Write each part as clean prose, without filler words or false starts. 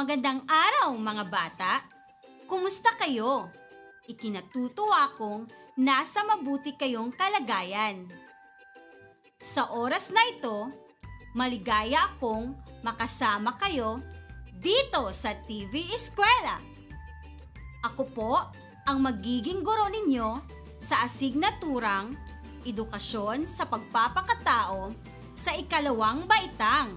Magandang araw mga bata! Kumusta kayo? Ikinatutuwa kong nasa mabuti kayong kalagayan. Sa oras na ito, maligaya akong makasama kayo dito sa TV Eskwela. Ako po ang magiging guro ninyo sa asignaturang Edukasyon sa Pagpapakatao sa ikalawang baitang.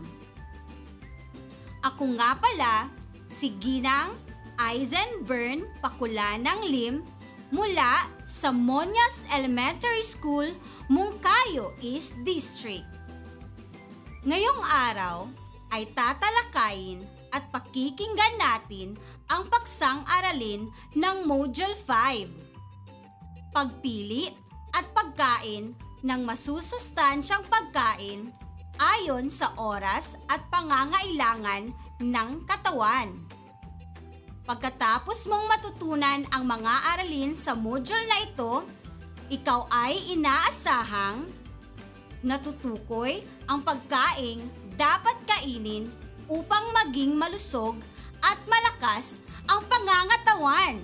Ako nga pala si Ginang Eisenbern Pakulanang Lim mula sa Monyas Elementary School, Moncayo East District. Ngayong araw ay tatalakayin at pakikinggan natin ang paksang-aralin ng Module 5. Pagpili at pagkain ng masusustansyang pagkain ayon sa oras at pangangailangan ng katawan. Pagkatapos mong matutunan ang mga aralin sa module na ito, ikaw ay inaasahang natutukoy ang pagkaing dapat kainin upang maging malusog at malakas ang pangangatawan.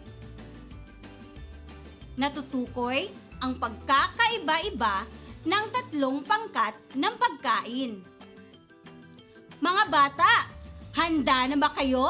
Natutukoy ang pagkakaiba-iba ng tatlong pangkat ng pagkain. Mga bata, handa na ba kayo?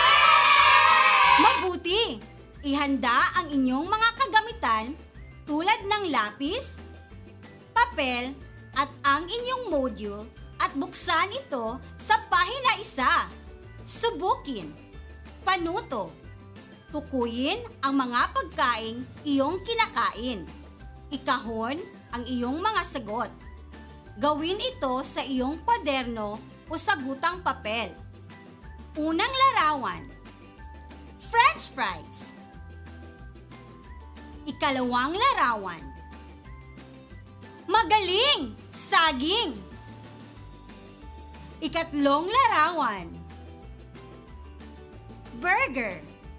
Mabuti! Ihanda ang inyong mga kagamitan tulad ng lapis, papel, at ang inyong module at buksan ito sa pahina 1. Subukin, panuto, tukuyin ang mga pagkaing iyong kinakain. Ikahon ang iyong mga sagot. Gawin ito sa iyong kwaderno o sagutang papel. Unang larawan, French fries. Ikalawang larawan, magaling, saging. Ikatlong larawan, burger.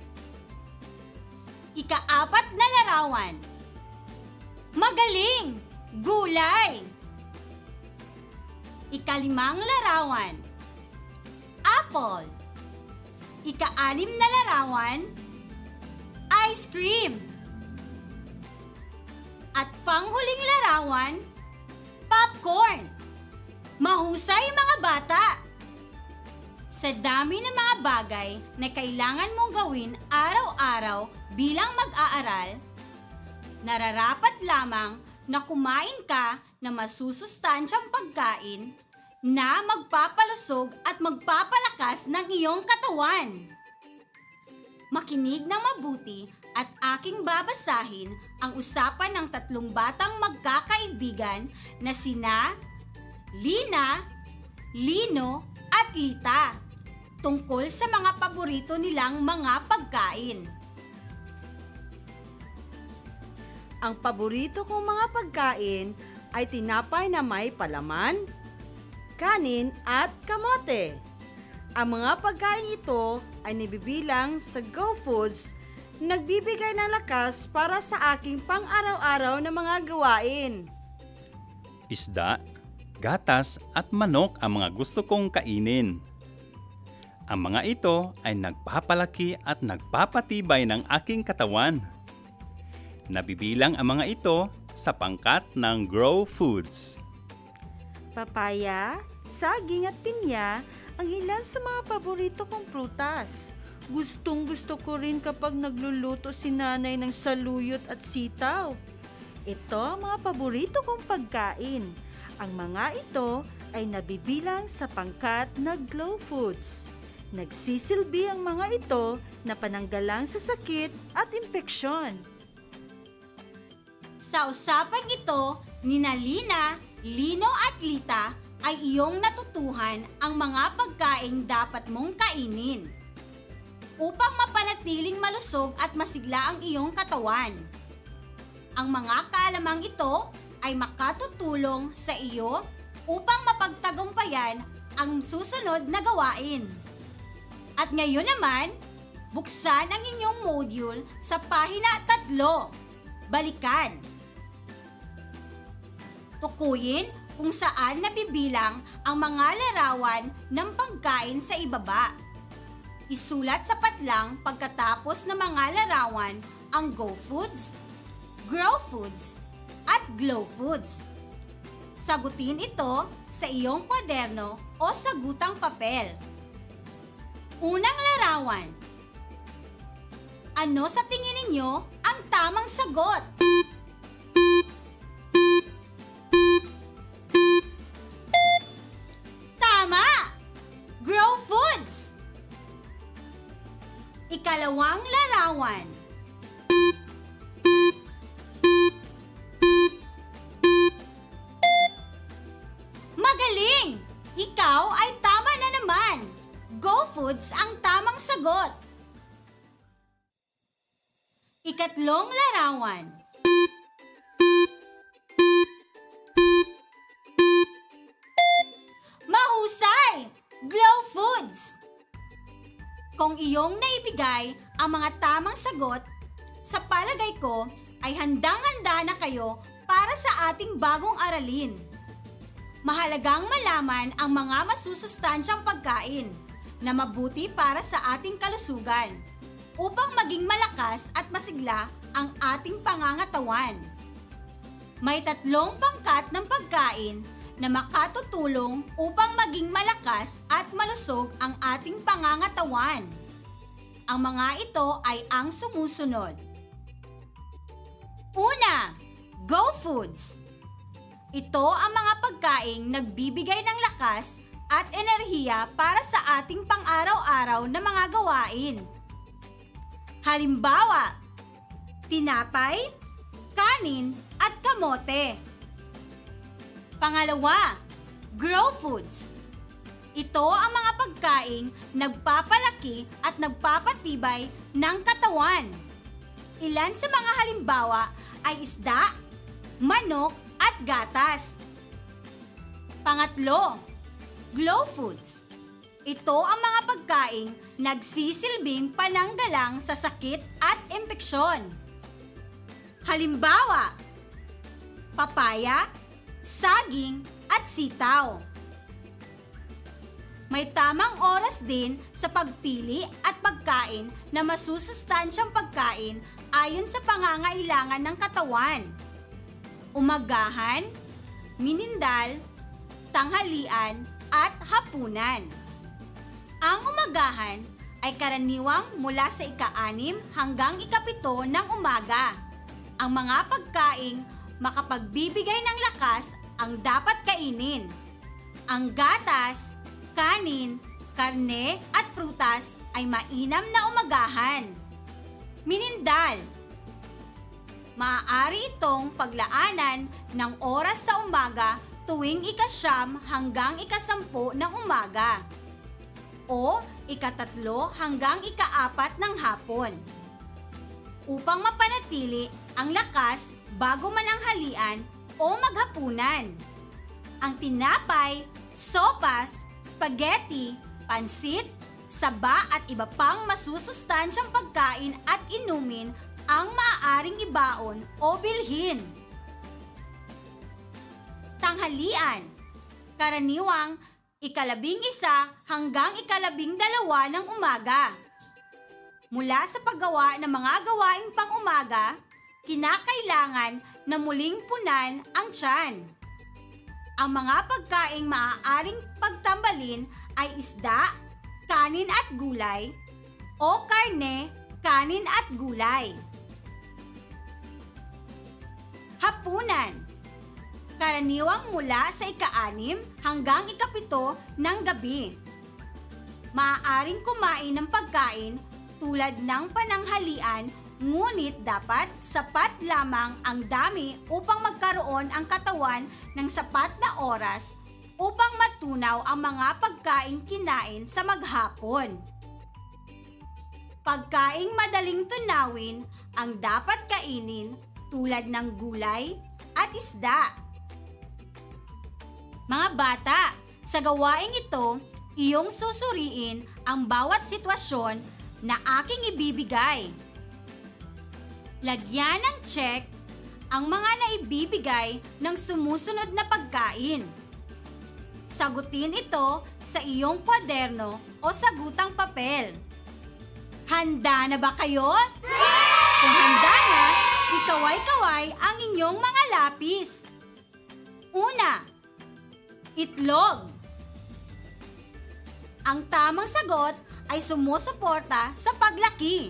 Ikaapat na larawan, magaling, gulay. Ikalimang larawan, apple. Ika-6 na larawan, ice cream. At panghuling larawan, popcorn. Mahusay mga bata! Sa dami ng mga bagay na kailangan mong gawin araw-araw bilang mag-aaral, nararapat lamang na kumain ka ng masusustansyang pagkain na magpapalusog at magpapalakas ng iyong katawan. Makinig ng mabuti at aking babasahin ang usapan ng tatlong batang magkakaibigan na sina Lina, Lino at Lita tungkol sa mga paborito nilang mga pagkain. Ang paborito kong mga pagkain ay tinapay na may palaman, kanin at kamote. Ang mga pagkain ito ay nabibilang sa Go Foods, nagbibigay ng lakas para sa aking pang-araw-araw na mga gawain. Isda, gatas at manok ang mga gusto kong kainin. Ang mga ito ay nagpapalaki at nagpapatibay ng aking katawan. Nabibilang ang mga ito sa pangkat ng Grow Foods. Papaya, saging at pinya ang ilan sa mga paborito kong prutas. Gustong-gusto ko rin kapag nagluluto si nanay ng saluyot at sitaw. Ito ang mga paborito kong pagkain. Ang mga ito ay nabibilang sa pangkat na Glow Foods. Nagsisilbi ang mga ito na pananggalang sa sakit at impeksyon. Sa usapang ito, nina Lina, Lino at Lita ay iyong natutuhan ang mga pagkaing dapat mong kainin upang mapanatiling malusog at masigla ang iyong katawan. Ang mga kaalamang ito ay makatutulong sa iyo upang mapagtagumpayan ang susunod na gawain. At ngayon naman, buksan ang inyong module sa pahina 3. Balikan. Tukuyin kung saan nabibilang ang mga larawan ng pagkain sa ibaba. isulat sa patlang pagkatapos ng mga larawan ang Go Foods, Grow Foods, at Glow Foods. Sagutin ito sa iyong kwaderno o sagutang papel. Unang larawan. Ano sa tingin ninyo ang tamang sagot? Tama! Grow Foods! Ikalawang larawan. Magaling! Ikaw ay tama na naman! Go Foods ang tamang sagot. Ikatlong larawan. Mahusay! Glow Foods! Kung iyong naibigay ang mga tamang sagot, sa palagay ko ay handang-handa na kayo para sa ating bagong aralin. Mahalagang malaman ang mga masusustansyang pagkain na mabuti para sa ating kalusugan upang maging malakas at masigla ang ating pangangatawan. May 3 pangkat ng pagkain na makatutulong upang maging malakas at malusog ang ating pangangatawan. Ang mga ito ay ang sumusunod. Una, Go Foods. Ito ang mga pagkaing nagbibigay ng lakas at enerhiya para sa ating pang-araw-araw na mga gawain. Halimbawa, tinapay, kanin, at kamote. Pangalawa, Grow Foods. Ito ang mga pagkaing nagpapalaki at nagpapatibay ng katawan. Ilan sa mga halimbawa ay isda, manok, at gatas. Pangatlo, Glow Foods. Ito ang mga pagkaing nagsisilbing pananggalang sa sakit at impeksyon. Halimbawa, papaya, saging, at sitaw. May tamang oras din sa pagpili at pagkain na masusustansyang pagkain ayon sa pangangailangan ng katawan. Umagahan, minindal, tanghalian, at hapunan. Ang umagahan ay karaniwang mula sa ika-6 hanggang ika-7 ng umaga. Ang mga pagkaing makapagbibigay ng lakas ang dapat kainin. Ang gatas, kanin, karne at prutas ay mainam na umagahan. Minindal. Maaari itong paglaanan ng oras sa umaga tuwing ika-9 hanggang ika-10 ng umaga o ika-3 hanggang ika-4 ng hapon upang mapanatili ang lakas bago mananghalian o maghapunan. Ang tinapay, sopas, spaghetti, pansit, saba at iba pang masusustansyang pagkain at inumin ang maaaring ibaon o bilhin. Tanghalian. Karaniwang ika-11 hanggang ika-12 ng umaga. Mula sa paggawa ng mga gawaing pang-umaga, kinakailangan na muling punan ang tiyan. Ang mga pagkaing maaaring pagtambalin ay isda, kanin at gulay, o karne, kanin at gulay. Hapunan. Karaniwang mula sa ika-6 hanggang ika-7 ng gabi. Maaaring kumain ng pagkain tulad ng pananghalian, ngunit dapat sapat lamang ang dami upang magkaroon ang katawan ng sapat na oras upang matunaw ang mga pagkaing kinain sa maghapon. Pagkaing madaling tunawin ang dapat kainin tulad ng gulay at isda. Mga bata, sa gawaing ito, iyong susuriin ang bawat sitwasyon na aking ibibigay. Lagyan ng check ang mga naibibigay ng sumusunod na pagkain. Sagutin ito sa iyong kwaderno o sagutang papel. Handa na ba kayo? Kung handa na, ikaway-kaway ang inyong mga lapis. Una, itlog. Ang tamang sagot ay sumusuporta sa paglaki.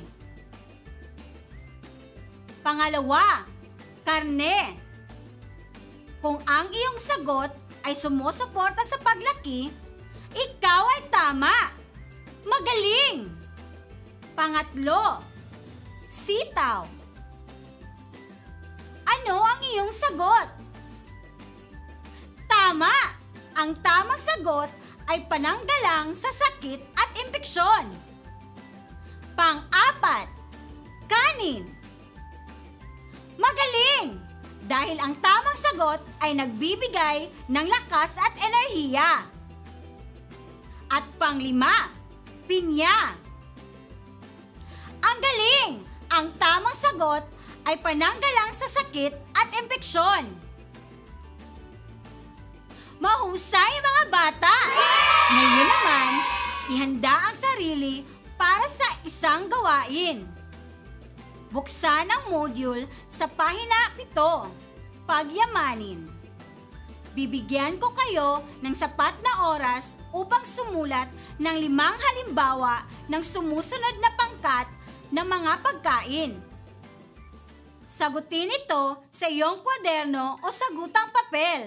Pangalawa, karne. Kung ang iyong sagot ay sumusuporta sa paglaki, ikaw ay tama. Magaling! Pangatlo, sitaw. Ano ang iyong sagot? Tama! Ang tamang sagot ay pananggalang sa sakit at impeksyon. Pang-apat, kanin. Magaling! Dahil ang tamang sagot ay nagbibigay ng lakas at enerhiya. At pang-lima, pinya. Ang galing! Ang tamang sagot ay pananggalang sa sakit at impeksyon. Mahusay mga bata! Ngayon naman, ihanda ang sarili para sa isang gawain. Buksan ang module sa pahina 7, Pagyamanin. Bibigyan ko kayo ng sapat na oras upang sumulat ng 5 halimbawa ng sumusunod na pangkat ng mga pagkain. Sagutin ito sa iyong kwaderno o sagutang papel.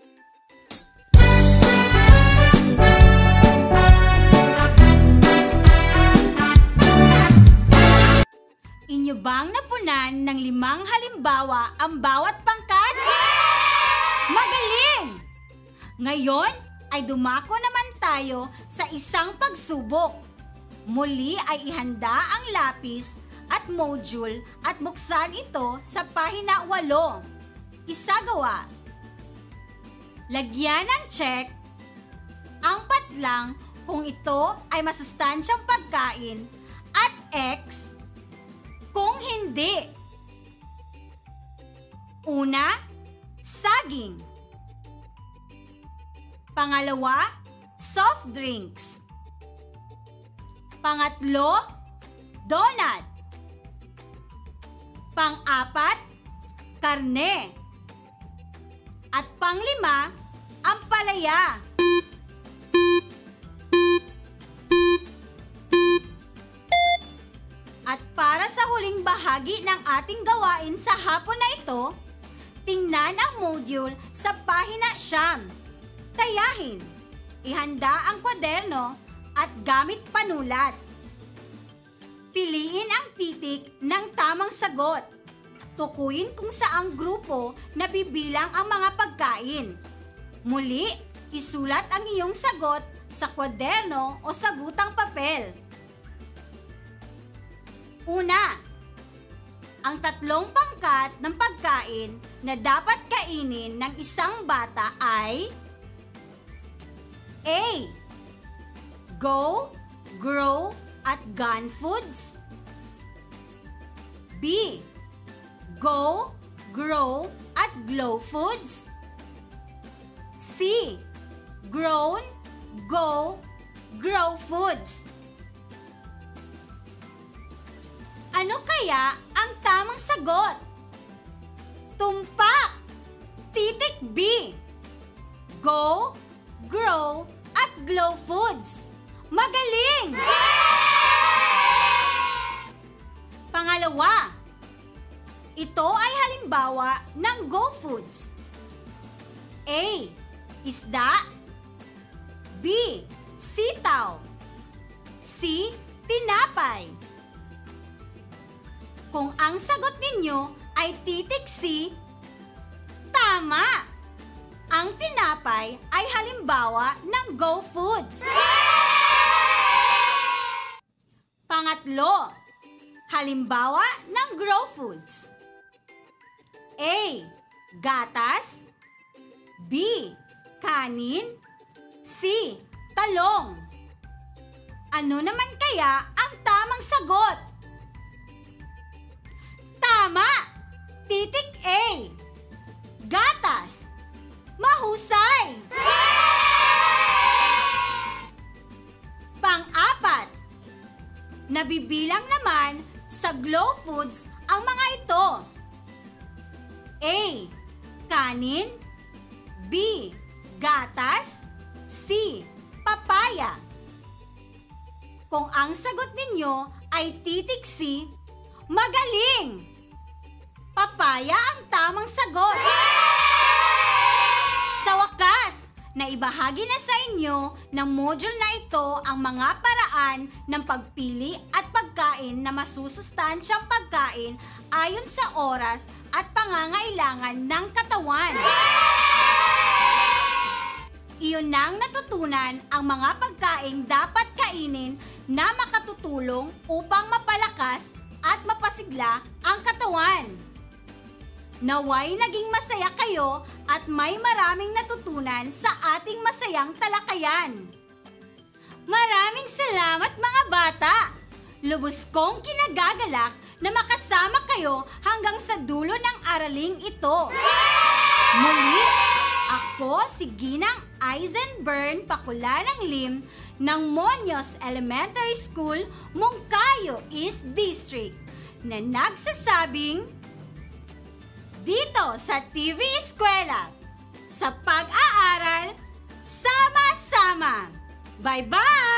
Inyo bang napunan ng 5 halimbawa ang bawat pangkat? Magaling! Ngayon ay dumako naman tayo sa isang pagsubok. Muli ay ihanda ang lapis at module at buksan ito sa pahina 8. Isagawa. Lagyan ng check ang patlang kung ito ay masustansyang pagkain at X kung hindi. Una, saging. Pangalawa, soft drinks. Pangatlo, donut. Pang-apat, karne. At pang-5, ampalaya. At para sa huling bahagi ng ating gawain sa hapon na ito, tingnan ang module sa pahina 9. Tayahin. Ihanda ang kwaderno at gamit panulat. Piliin ang titik ng tamang sagot. Tukuyin kung saang grupo nabibilang ang mga pagkain. Muli, isulat ang iyong sagot sa kwaderno o sagutang papel. Una, ang 3 pangkat ng pagkain na dapat kainin ng isang bata ay A. Go, grow, at gun foods. B. Go, grow, at glow foods. C. Grown, go, grow foods. Ano kaya ang tamang sagot? Tumpak! Titik B. Go, grow, at glow foods. Magaling! Pangalawa, ito ay halimbawa ng go foods. A. Isda. B. Sitaw. C. Tinapay. Kung ang sagot ninyo ay titik C, tama! Ang tinapay ay halimbawa ng go foods. Pangatlo, halimbawa ng grow foods. A. Gatas. B. Kanin. C. Talong. Ano naman kaya ang tamang sagot? Tama! Titik A. Gatas. Mahusay! Pang-apat, nabibilang glow foods ang mga ito? A. Kanin. B. Gatas. C. Papaya. Kung ang sagot ninyo ay titik C, magaling! Papaya ang tamang sagot. Sa wakas, naibahagi na sa inyo ng module na ito ang mga paraan ng pagpili at pagkain na masusustansyang pagkain ayon sa oras at pangangailangan ng katawan. Iyon nang natutunan ang mga pagkaing dapat kainin na makatutulong upang mapalakas at mapasigla ang katawan. Naway naging masaya kayo at may maraming natutunan sa ating masayang talakayan. Maraming salamat mga bata! Lubos kong kinagagalak na makasama kayo hanggang sa dulo ng araling ito. Muli, ako si Ginang Eisenburn Pakulanang Lim ng Monyos Elementary School, Moncayo East District na nagsasabing, dito sa TV Eskwela, sa pag-aaral, sama-sama! Bye-bye!